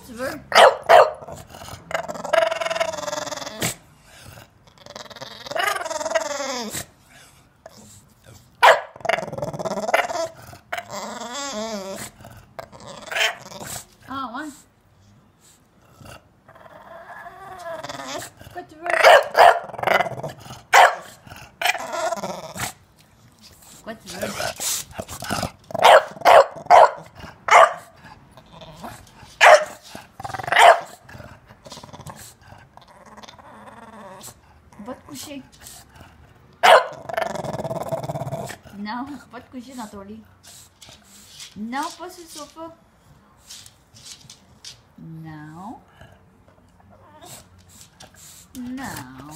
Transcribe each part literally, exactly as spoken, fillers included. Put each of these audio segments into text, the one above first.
tu veux? Ah ouais? Quoi tu veux? Quoi tu veux? Va te coucher. Non, va te coucher dans ton lit. Non, pas sur le sofa. Non. Non.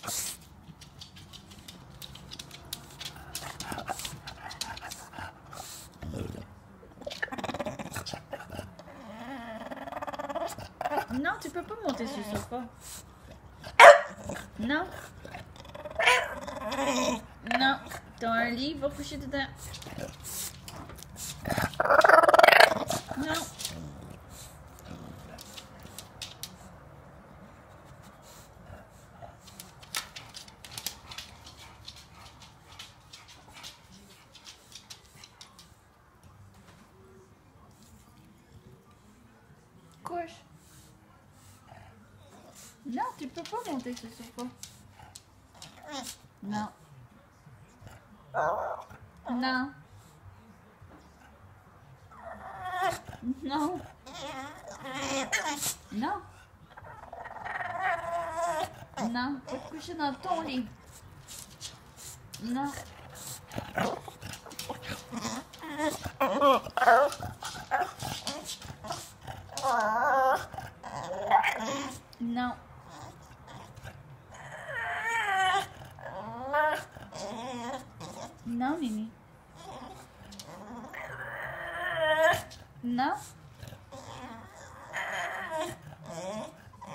Non, tu peux pas monter sur le sofa. Non. Non. T'as un lit, va coucher dedans. Non. Couche. Non, tu peux pas monter sur le sofa. Non. Non. Non. Non. Non. Faut te coucher dans ton lit. Non. Non. Non, Mimi. Non.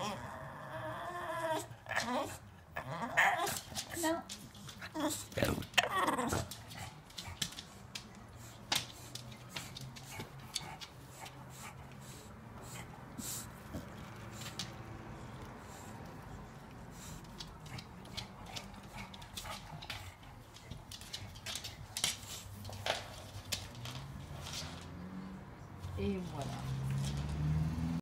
Non.